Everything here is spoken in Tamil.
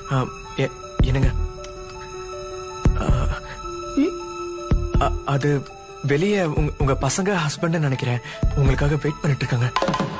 என்னங்க அது வெளியே உங்க பசங்க ஹஸ்பண்ட் நினைக்கிறேன் உங்களுக்காக வெயிட் பண்ணிட்டு இருக்காங்க.